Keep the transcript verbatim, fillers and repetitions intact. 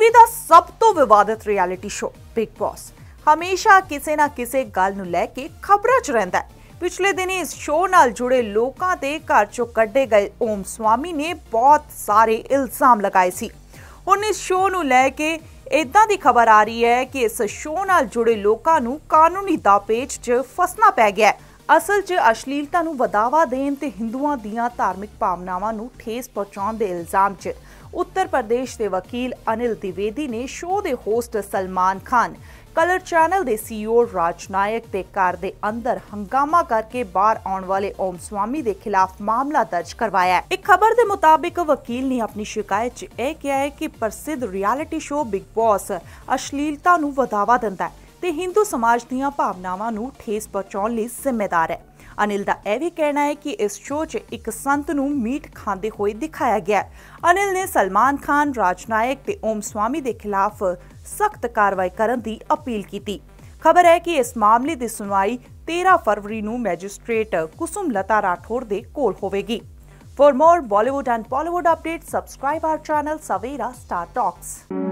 TV ਦਾ ਸਭ ਤੋਂ ਵਿਵਾਦਿਤ ਰਿਐਲਿਟੀ ਸ਼ੋ ਬਿਗ ਬੌਸ ਹਮੇਸ਼ਾ ਕਿਸੇ ਨਾ ਕਿਸੇ ਗੱਲ ਨੂੰ ਲੈ ਕੇ ਖਬਰਾਂ 'ਚ ਰਹਿੰਦਾ ਹੈ। ਪਿਛਲੇ ਦਿਨੀ ਇਸ ਸ਼ੋ ਨਾਲ ਜੁੜੇ ਲੋਕਾਂ ਤੇ ਘਰ 'ਚੋਂ ਕੱਢੇ ਗਏ ਓਮ ਸਵਾਮੀ ਨੇ ਬਹੁਤ ਸਾਰੇ ਇਲਜ਼ਾਮ ਲਗਾਏ ਸੀ। ਹੁਣ ਇਸ ਸ਼ੋ ਨੂੰ ਲੈ ਕੇ ਇਦਾਂ ਦੀ ਖਬਰ ਆ ਰਹੀ ਹੈ ਕਿ ਇਸ ਸ਼ੋ ਨਾਲ ਜੁੜੇ ਲੋਕਾਂ ਨੂੰ ਕਾਨੂੰਨੀ ਦਾਅਪੇਚ 'ਚ ਫਸਣਾ ਪੈ ਗਿਆ ਹੈ। ਅਸਲ 'ਚ ਅਸ਼ਲੀਲਤਾ ਨੂੰ ਵਧਾਵਾ ਦੇਣ ਤੇ ਹਿੰਦੂਆਂ ਦੀਆਂ ਧਾਰਮਿਕ ਭਾਵਨਾਵਾਂ ਨੂੰ ਠੇਸ ਪਹੁੰਚਾਉਣ ਦੇ ਇਲਜ਼ਾਮ 'ਚ उत्तर प्रदेश के वकील अनिल द्विवेदी ने शो के host Salman Khan colour channel के सीईओ राज नायक के घर के अंदर हंगामा करके बाहर आने वाले ओम स्वामी के खिलाफ मामला दर्ज करवाया है। एक खबर के मुताबिक वकील ने अपनी शिकायत च यह किया है कि प्रसिद्ध रियलिटी शो बिग बॉस अश्लीलता नूं वधावा दिंदा है ते हिंदू समाज दीयां भावनावां नूं ठेस पहुंचाउण लई जिम्मेदार है। अनिल का यह भी कहना है कि इस शो च एक संत नूं मीट खांदे हुए दिखाया गया। अनिल ने सलमान खान, राज नायक ते ओम स्वामी के खिलाफ सख्त कार्रवाई करने की अपील की। खबर है कि इस मामले की सुनवाई तेरह फरवरी नूं मैजिस्ट्रेट कुसुम लता राठौर दे कोल होवेगी। For more Bollywood and Bollywood update subscribe our channel Savera star talks.